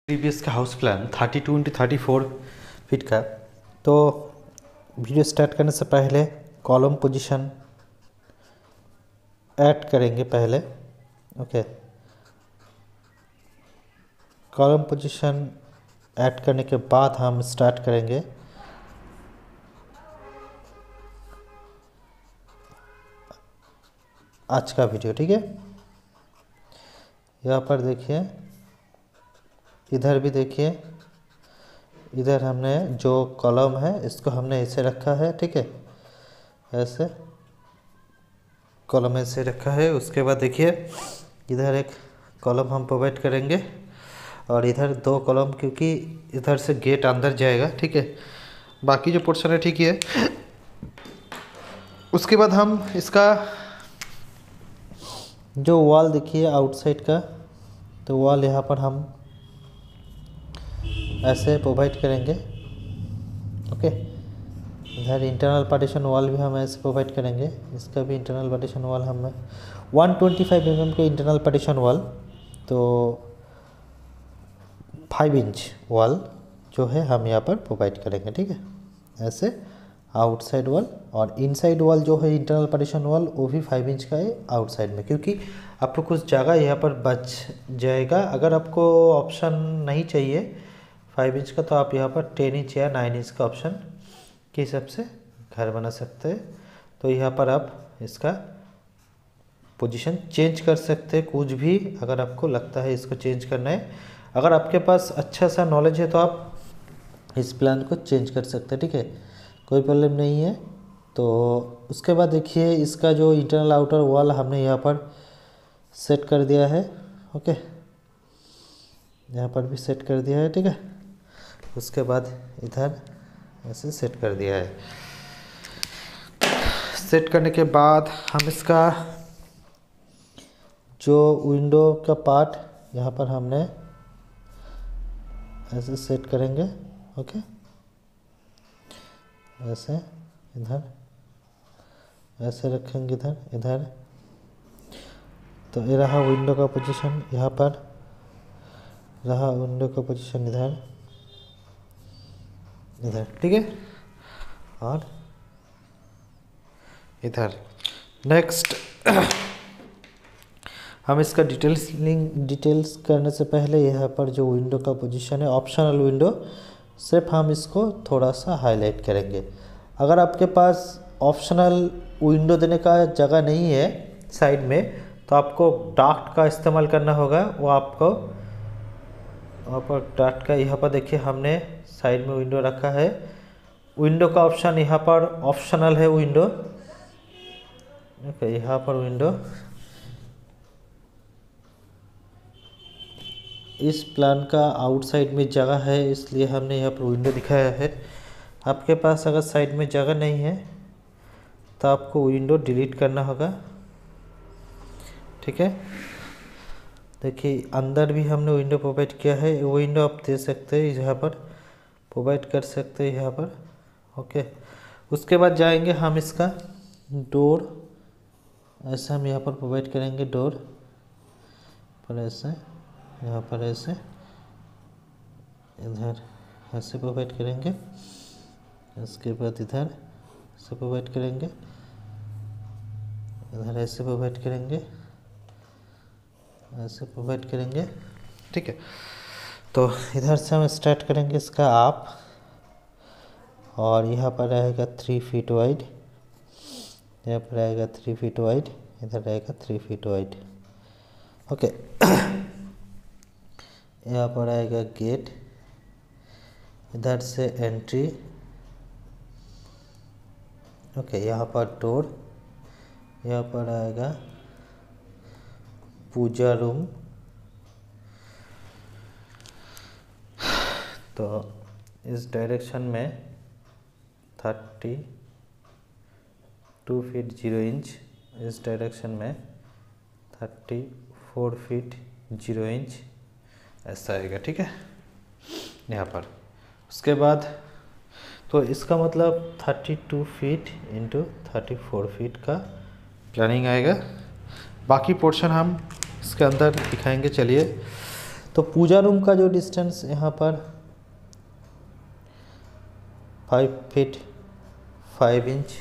Previous का house plan 32x34 feet का। तो वीडियो स्टार्ट करने से पहले कॉलम पोजीशन ऐड करेंगे पहले। ओके, कॉलम पोजीशन ऐड करने के बाद हम स्टार्ट करेंगे आज का वीडियो। ठीक है, यहाँ पर देखिए, इधर भी देखिए, इधर हमने जो कॉलम है इसको हमने ऐसे रखा है। ठीक है, ऐसे कॉलम ऐसे रखा है। उसके बाद देखिए इधर एक कॉलम हम प्रोवाइड करेंगे और इधर दो कॉलम, क्योंकि इधर से गेट अंदर जाएगा। ठीक है, बाकी जो पोर्शन है ठीक है। उसके बाद हम इसका जो वॉल देखिए आउटसाइड का, तो वॉल यहाँ पर हम ऐसे प्रोवाइड करेंगे। ओके, इधर इंटरनल पार्टीशन वॉल भी हम ऐसे प्रोवाइड करेंगे। इसका भी इंटरनल पार्टीशन वॉल हम 125 mm के इंटरनल पार्टीशन वॉल, तो 5 इंच वॉल जो है हम यहाँ पर प्रोवाइड करेंगे। ठीक है, ऐसे आउटसाइड वॉल, और इनसाइड वॉल जो है इंटरनल पार्टीशन वॉल वो भी 5 इंच का है आउटसाइड में, क्योंकि आपको कुछ जगह यहाँ पर बच जाएगा। अगर आपको ऑप्शन नहीं चाहिए 5 इंच का, तो आप यहाँ पर 10 इंच या 9 इंच का ऑप्शन के हिसाब से घर बना सकते हैं। तो यहाँ पर आप इसका पोजीशन चेंज कर सकते हैं, कुछ भी अगर आपको लगता है इसको चेंज करना है। अगर आपके पास अच्छा सा नॉलेज है तो आप इस प्लान को चेंज कर सकते हैं। ठीक है, कोई प्रॉब्लम नहीं है। तो उसके बाद देखिए इसका जो इंटरनल आउटर वॉल हमने यहाँ पर सेट कर दिया है। ओके, यहाँ पर भी सेट कर दिया है। ठीक है, उसके बाद इधर ऐसे सेट कर दिया है। सेट करने के बाद हम इसका जो विंडो का पार्ट यहाँ पर हमने ऐसे सेट करेंगे। ओके, ऐसे इधर ऐसे रखेंगे, इधर इधर। तो ये रहा विंडो का पोजीशन, यहाँ पर रहा विंडो का पोजीशन, इधर इधर। ठीक है, और इधर नेक्स्ट हम इसका डिटेल्स करने से पहले यहाँ पर जो विंडो का पोजीशन है ऑप्शनल विंडो, सिर्फ हम इसको थोड़ा सा हाईलाइट करेंगे। अगर आपके पास ऑप्शनल विंडो देने का जगह नहीं है साइड में, तो आपको डार्ट का इस्तेमाल करना होगा। वो आपको वहाँ पर डार्ट का, यहाँ पर देखिए हमने साइड में विंडो रखा है। विंडो का ऑप्शन यहाँ पर ऑप्शनल है विंडो। ओके, यहाँ पर विंडो, इस प्लान का आउटसाइड में जगह है इसलिए हमने यहाँ पर विंडो दिखाया है। आपके पास अगर साइड में जगह नहीं है तो आपको विंडो डिलीट करना होगा। ठीक है, देखिए अंदर भी हमने विंडो प्रोवाइड किया है। विंडो आप दे सकते हैं, यहाँ पर प्रोवाइड कर सकते हैं यहाँ पर। ओके, उसके बाद जाएंगे हम इसका डोर, ऐसे हम यहाँ पर प्रोवाइड करेंगे। डोर पर ऐसे, यहाँ पर ऐसे, इधर ऐसे प्रोवाइड करेंगे। इसके बाद इधर ऐसे प्रोवाइड करेंगे, इधर ऐसे प्रोवाइड करेंगे, ऐसे प्रोवाइड करेंगे। ठीक है, तो इधर से हम स्टार्ट करेंगे इसका आप, और यहाँ पर रहेगा 3 फीट वाइड, यहाँ पर रहेगा 3 फीट वाइड, इधर रहेगा 3 फीट वाइड। ओके, यहाँ पर आएगा गेट, इधर से एंट्री। ओके, यहाँ पर डोर, यहाँ पर आएगा पूजा रूम। तो इस डायरेक्शन में 32 फीट 0 इंच, इस डायरेक्शन में 34 फीट 0 इंच ऐसा आएगा। ठीक है, यहाँ पर। उसके बाद तो इसका मतलब 32 फीट इंटू 34 फीट का प्लानिंग आएगा। बाकी पोर्शन हम इसके अंदर दिखाएंगे। चलिए, तो पूजा रूम का जो डिस्टेंस यहाँ पर 5 feet 5 inch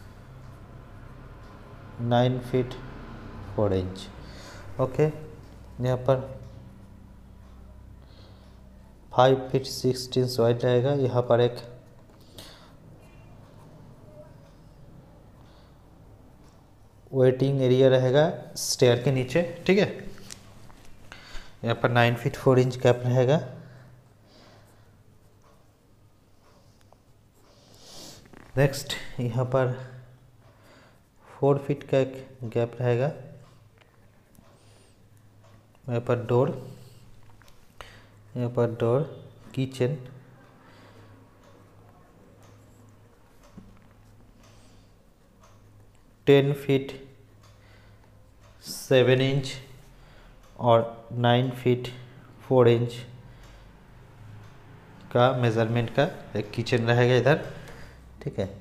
9 feet 4 inch. Okay, यहाँ पर 5 फीट 6 इंच वाइड रहेगा। यहाँ पर एक वेटिंग एरिया रहेगा स्टेयर के नीचे, ठीक है। यहाँ पर 9 फीट 4 इंच गैप रहेगा। नेक्स्ट यहाँ पर 4 फीट का एक गैप रहेगा। यहाँ पर door kitchen, ten feet 7 inch और 9 फीट 4 इंच का मेज़रमेंट का एक किचन रहेगा इधर, ठीक है।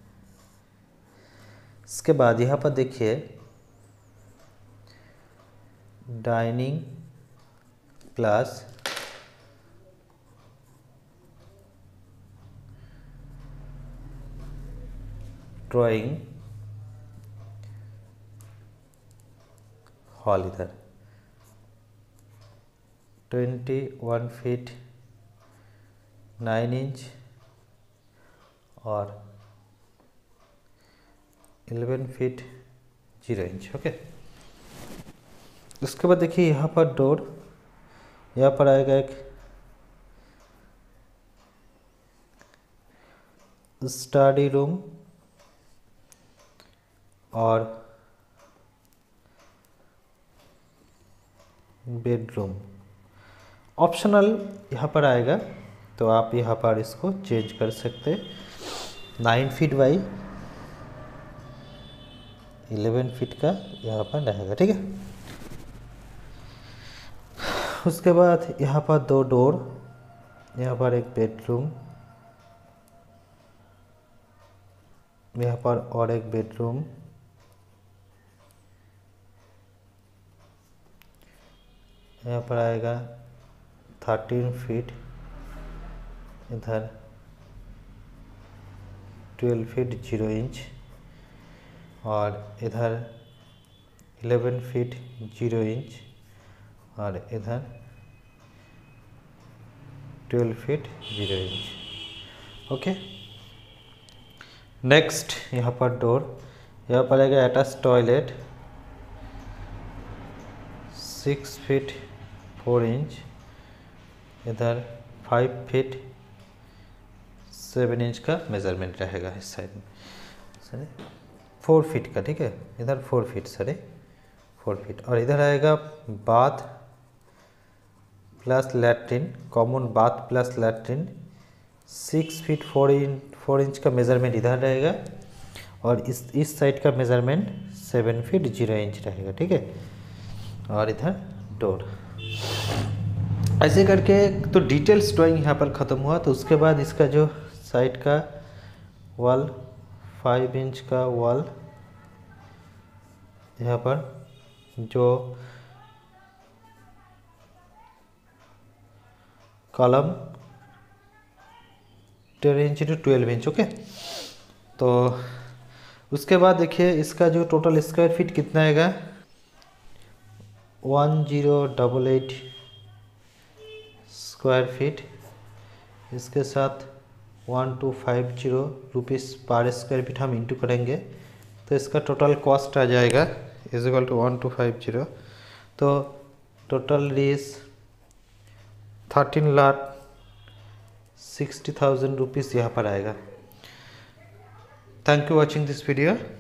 इसके बाद यहाँ पर देखिए डाइनिंग प्लस ड्राइंग हॉल इधर 21 फीट 9 इंच और 11 फीट 0 इंच। ओके, उसके बाद देखिए यहाँ पर डोर, यहाँ पर आएगा एक स्टडी रूम और बेडरूम। ऑप्शनल यहाँ पर आएगा, तो आप यहाँ पर इसको चेंज कर सकते। 9 फीट बाई 11 फीट का यहाँ पर रहेगा, ठीक है। उसके बाद यहाँ पर 2 डोर, यहाँ पर एक बेडरूम, यहाँ पर और एक बेडरूम, यहाँ पर आएगा 13 फीट, इधर 12 फीट 0 इंच और इधर 11 फीट 0 इंच और इधर 12 फीट 0 इंच। ओके, नेक्स्ट यहाँ पर डोर, यहाँ पर आएगा अटैच टॉयलेट 6 फीट 4 इंच, इधर 5 फीट 7 इंच का मेज़रमेंट रहेगा इस साइड में, सॉरी 4 फीट का, ठीक है। इधर 4 फीट, सॉरी 4 फीट। और इधर आएगा bath plus latrine, common bath plus latrine 6 feet 4 inch का मेज़रमेंट इधर रहेगा और इस साइड का मेज़रमेंट 7 फीट 0 इंच रहेगा, ठीक है। और इधर डोर। ऐसे करके तो डिटेल्स ड्राइंग यहाँ पर ख़त्म हुआ। तो उसके बाद इसका जो साइड का वॉल 5 इंच का वॉल, यहाँ पर जो column 10 inch to 12 inch. Okay, तो उसके बाद देखिए इसका जो टोटल स्क्वायर फीट कितना आएगा 1088 स्क्वायर फीट। इसके साथ 1250 रुपीज़ पर स्क्वायर फीट हम इंटू करेंगे, तो इसका टोटल कॉस्ट आ जाएगा इज इक्वल टू 1250। तो टोटल इज 13,60,000 रुपीज़ यहाँ पर आएगा। Thank you watching this video.